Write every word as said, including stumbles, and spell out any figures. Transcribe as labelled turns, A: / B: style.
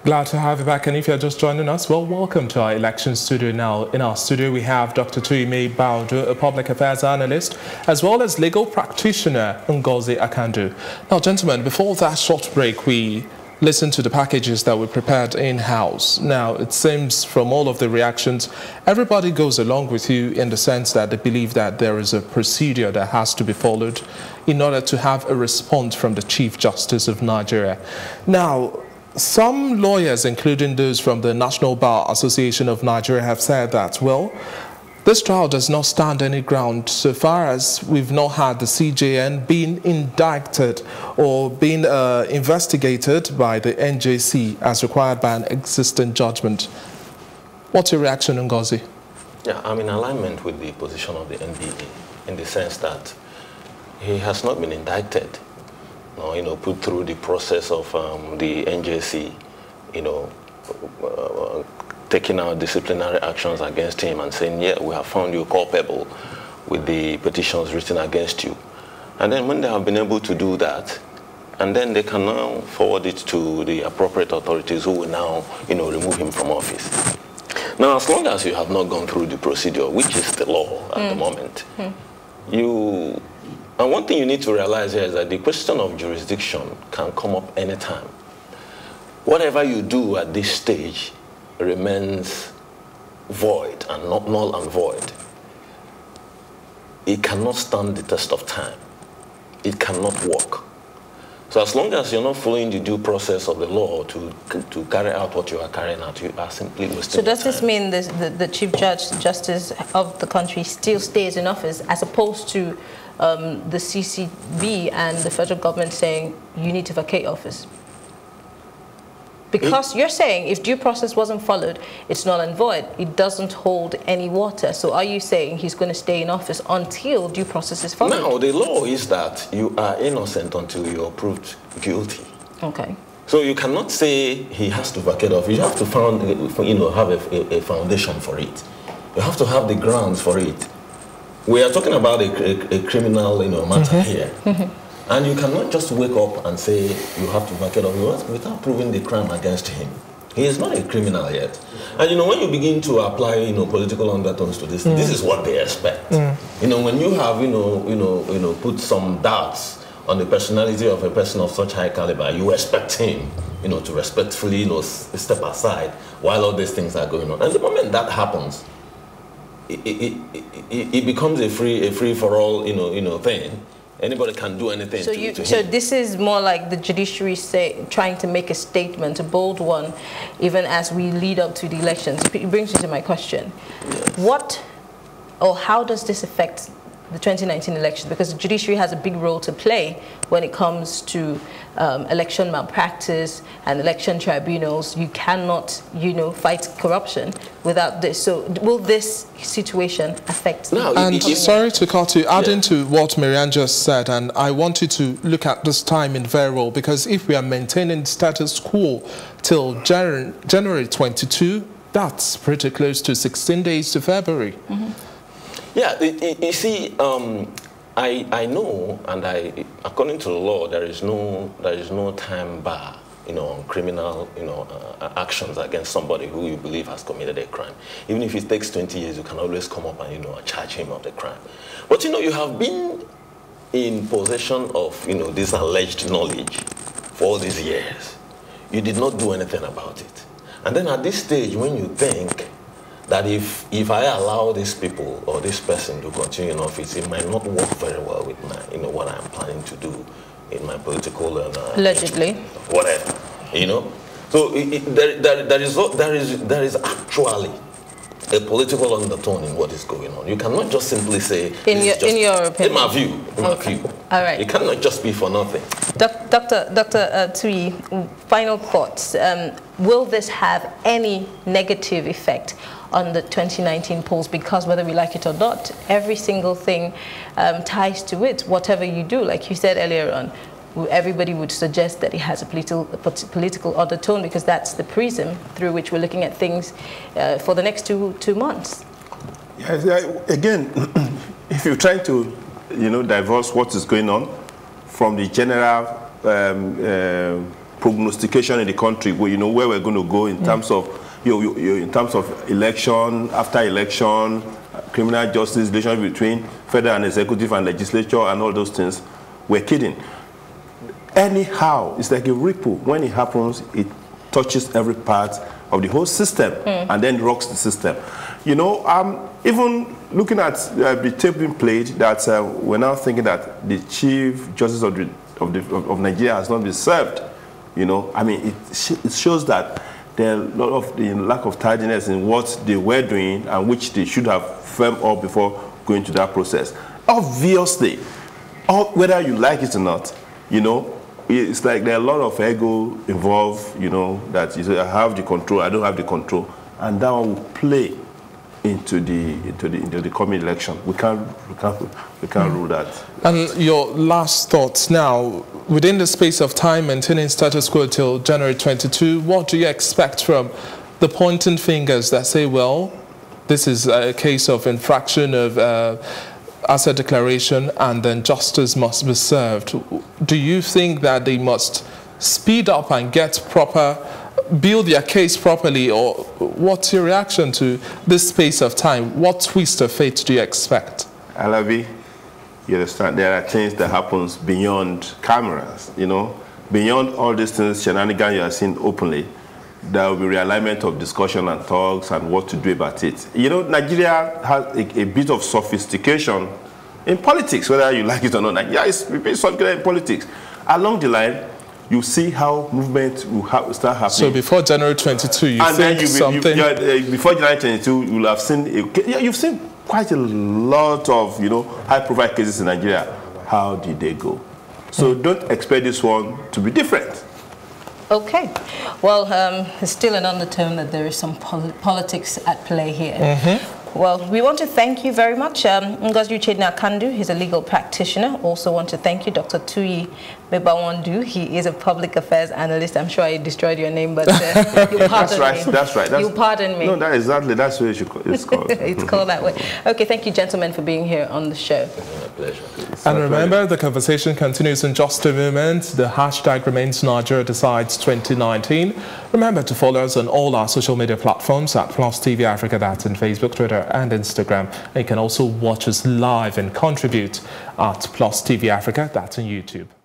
A: Glad to have you back, and if you're just joining us, well, welcome to our election studio now. In our studio, we have Doctor Tuime Baudu, a public affairs analyst, as well as legal practitioner Ngozi Akandu. Now, gentlemen, before that short break, we listened to the packages that we prepared in-house. Now, it seems from all of the reactions, everybody goes along with you in the sense that they believe that there is a procedure that has to be followed in order to have a response from the Chief Justice of Nigeria. Now, some lawyers, including those from the National Bar Association of Nigeria, have said that, well, this trial does not stand any ground so far as we've not had the C J N being indicted or being uh, investigated by the N J C as required by an existing judgment. What's your reaction, Ngozi?
B: Yeah, I'm in alignment with the position of the N B A in the sense that he has not been indicted. No, you know, put through the process of um, the N J C, you know, uh, taking out disciplinary actions against him and saying, yeah, we have found you culpable with the petitions written against you. And then when they have been able to do that, and then they can now forward it to the appropriate authorities who will now, you know, remove him from office. Now, as long as you have not gone through the procedure, which is the law at mm. the moment, mm. you... And one thing you need to realize here is that the question of jurisdiction can come up anytime. Whatever you do at this stage remains void and not null and void. It cannot stand the test of time. It cannot work. So as long as you're not following the due process of the law to, to carry out what you are carrying out, you are simply wasting
C: So does
B: time.
C: this mean this, the, the Chief Judge Justice of the country still stays in office as opposed to um, the C C B and the federal government saying you need to vacate office? Because it, you're saying if due process wasn't followed, it's null and void. It doesn't hold any water. So are you saying he's going to stay in office until due process is followed?
B: No, the law is that you are innocent until you're proved guilty.
C: Okay.
B: So you cannot say he has to vacate office. You have to found, you know, have a, a, a foundation for it. You have to have the grounds for it. We are talking about a, a, a criminal, you know, matter mm-hmm. here. Mm-hmm. And you cannot just wake up and say you have to vacate office without proving the crime against him. He is not a criminal yet. And you know, when you begin to apply, you know, political undertones to this, mm. this is what they expect. Mm. You know, when you have, you know, you know, you know, put some doubts on the personality of a person of such high caliber, you expect him, you know, to respectfully, you know, step aside while all these things are going on. And the moment that happens, it, it, it, it, it becomes a free, a free for all, you know, you know, thing. Anybody can do anything
C: so
B: to,
C: you,
B: to
C: So
B: him.
C: this is more like the judiciary say, trying to make a statement, a bold one, even as we lead up to the elections. It brings me to my question. Yes. What or how does this affect the twenty nineteen elections? Because the judiciary has a big role to play when it comes to um, election malpractice and election tribunals. You cannot, you know, fight corruption without this. So will this situation affect?
B: No,
A: and
B: it, it,
A: sorry to cut you, adding
B: yeah.
A: to what Marianne just said, and I want you to look at this time in very well, because if we are maintaining status quo till January, January twenty-second, that's pretty close to sixteen days to February. Mm-hmm.
B: Yeah, it, it, you see, um, I I know, and I according to the law, there is no there is no time bar, you know, on criminal, you know, uh, actions against somebody who you believe has committed a crime. Even if it takes twenty years, you can always come up and, you know, charge him of the crime. But you know, you have been in possession of, you know, this alleged knowledge for all these years. You did not do anything about it, and then at this stage, when you think that if if I allow these people or this person to continue in office, it might not work very well with my, you know, what I'm planning to do in my political and uh,
C: allegedly
B: whatever, you know. So it, it, there, there, there is there is there is actually a political undertone in what is going on. You cannot just simply say
C: in your just, in your opinion.
B: In my view, in
C: okay.
B: my view.
C: All right.
B: It cannot just be for nothing.
C: Doctor Doctor Uh, Tui, final thoughts. Um, will this have any negative effect on the twenty nineteen polls? Because whether we like it or not, every single thing um, ties to it. Whatever you do, like you said earlier on, everybody would suggest that it has a political, a political undertone, because that's the prism through which we're looking at things uh, for the next two two months.
D: Yes, again, if you're trying to, you know, divorce what is going on from the general um, uh, prognostication in the country, where you know where we're going to go in mm. terms of you know, you, you, in terms of election, after election, uh, criminal justice, relationship between federal and executive and legislature, and all those things. We're kidding. Anyhow, it's like a ripple. When it happens, it touches every part of the whole system mm. and then rocks the system. You know, um, even looking at uh, the tape being played, that uh, we're now thinking that the Chief Justice of, the, of, the, of Nigeria has not been served. You know, I mean, it, sh it shows that there are a lot of the lack of tidiness in what they were doing and which they should have firmed up before going to that process. Obviously, all, whether you like it or not, you know, it's like there are a lot of ego involved, you know, that you say, I have the control, I don't have the control, and that one will play into the into the into the coming election. We can't we can't we can't mm. rule that.
A: And your last thoughts now, within the space of time maintaining status quo till January twenty-second, what do you expect from the pointing fingers that say, well, this is a case of infraction of uh, asset declaration and then justice must be served? Do you think that they must speed up and get proper, build their case properly, or what's your reaction to this space of time? What twist of fate do you expect?
D: Alabi, you understand, there are things that happens beyond cameras, you know, beyond all these things, shenanigans you are seeing openly. There will be realignment of discussion and talks and what to do about it. You know, Nigeria has a, a bit of sophistication in politics, whether you like it or not. Nigeria is very sophisticated in politics. Along the line, you see how movement will ha start happening.
A: So before January twenty-second, you
D: and
A: think
D: then you,
A: something...
D: You, uh, before January twenty-second, you will have seen, a, yeah, you've seen quite a lot of, you know, high-profile cases in Nigeria. How did they go? So mm. don't expect this one to be different.
C: Okay. Well, um, there's still an undertone that there is some pol politics at play here. Mm-hmm. Well, we want to thank you very much. Um, Ngozi Akandu, he's a legal practitioner. Also want to thank you, Doctor Tuyi Mebawandu. He is a public affairs analyst. I'm sure I destroyed your name, but uh, you pardon
D: that's right,
C: me.
D: That's right. That's,
C: you pardon me.
D: No, that exactly. That's what it's called.
C: It's called that way. Okay, thank you, gentlemen, for being here on the show.
B: It's a pleasure. It's
A: and remember,
B: pleasure.
A: the conversation continues in just a moment. The hashtag remains Nigeria Decides twenty nineteen. Remember to follow us on all our social media platforms at Plus T V Africa, that's in Facebook, Twitter, and Instagram. And you can also watch us live and contribute at Plus T V Africa, that's on YouTube.